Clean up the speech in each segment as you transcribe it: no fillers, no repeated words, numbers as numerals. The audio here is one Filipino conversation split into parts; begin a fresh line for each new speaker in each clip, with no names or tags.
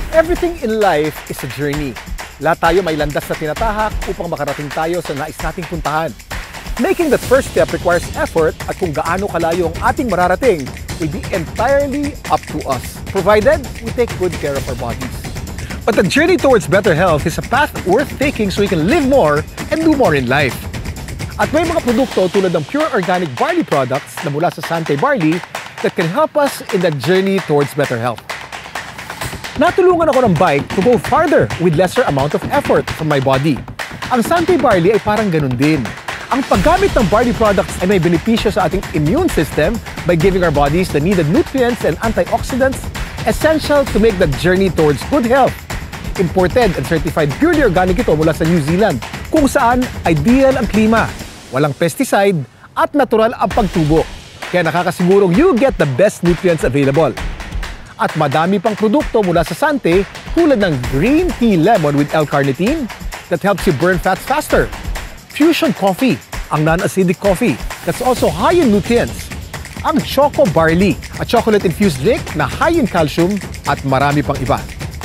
Everything in life is a journey. Lahat tayo may landas na tinatahak upang makarating tayo sa nais nating puntahan. Making that first step requires effort at kung gaano kalayo ang ating mararating will be entirely up to us, provided we take good care of our bodies. But the journey towards better health is a path worth taking so we can live more and do more in life. At may mga produkto tulad ng pure organic barley products na mula sa Sante Barley that can help us in that journey towards better health. Natulungan ako ng bike to go farther with lesser amount of effort from my body. Ang Sante Barley ay parang ganun din. Ang paggamit ng barley products ay may benepisyo sa ating immune system by giving our bodies the needed nutrients and antioxidants essential to make the journey towards good health. Imported and certified purely organic ito mula sa New Zealand, kung saan ideal ang klima, walang pesticide at natural ang pagtubo. Kaya nakakasigurong you get the best nutrients available. At madami pang produkto mula sa Sante tulad ng green tea lemon with L-carnitine that helps you burn fats faster. Fusion coffee, ang non-acidic coffee that's also high in nutrients. Ang Choco Barley, a chocolate-infused drink na high in calcium at marami pang iba.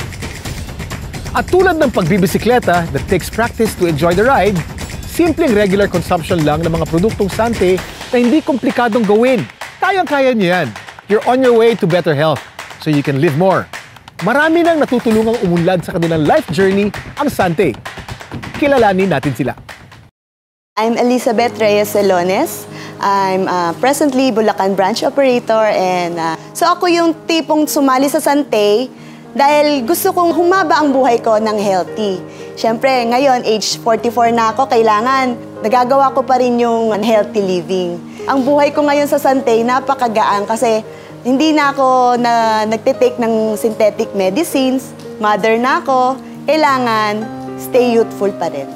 At tulad ng pagbibisikleta that takes practice to enjoy the ride, simpleng regular consumption lang ng mga produktong Sante na hindi komplikadong gawin. Kayang-kaya niyo yan. You're on your way to better health so you can live more. Marami nang natutulungang umunlad sa kanilang life journey ang Sante. Kilalanin natin sila.
I'm Elizabeth Reyes Celones. I'm presently Bulacan branch operator and so ako yung tipong sumali sa Sante dahil gusto kong humaba ang buhay ko ng healthy. Siyempre, ngayon, age 44 na ako, kailangan nagagawa ko pa rin yung healthy living. Ang buhay ko ngayon sa Sante, napakagaan kasi hindi na ako nagtitake ng synthetic medicines, mother na ako, kailangan stay youthful pa rin.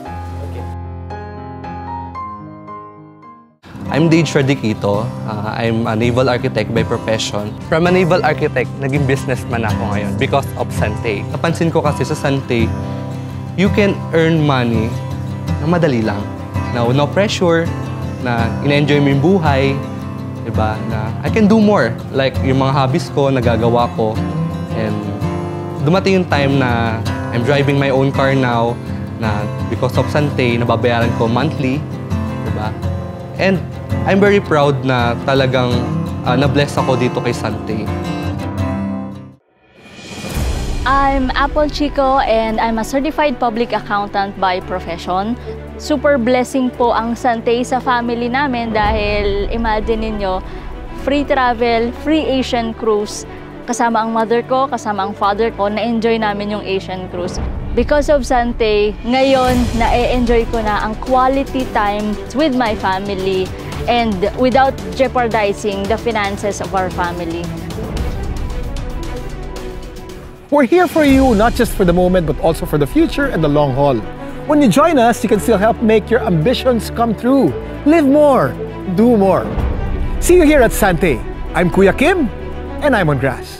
I'm Dage Radikito. I'm a naval architect by profession. From a naval architect, naging businessman ako ngayon because of Sante. Napansin ko kasi sa Sante, you can earn money na madali lang. No pressure, na ina-enjoy mo yung buhay, diba? Na I can do more. Like yung mga hobbies ko, nagagawa ko. And dumating yung time na I'm driving my own car now na because of Sante, nababayaran ko monthly, diba? And I'm very proud na talagang na-bless ako dito kay Sante.
I'm Apple Chico and I'm a certified public accountant by profession. Super blessing po ang Sante sa family namin dahil imagine ninyo, free travel, free Asian cruise. Kasama ang mother ko, kasama ang father ko, na-enjoy namin yung Asian cruise. Because of Sante, ngayon na-enjoy ko na ang quality time with my family and without jeopardizing the finances of our family.
We're here for you, not just for the moment, but also for the future and the long haul. When you join us, you can still help make your ambitions come true. Live more, do more. See you here at Sante. I'm Kuya Kim, and I'm on grass.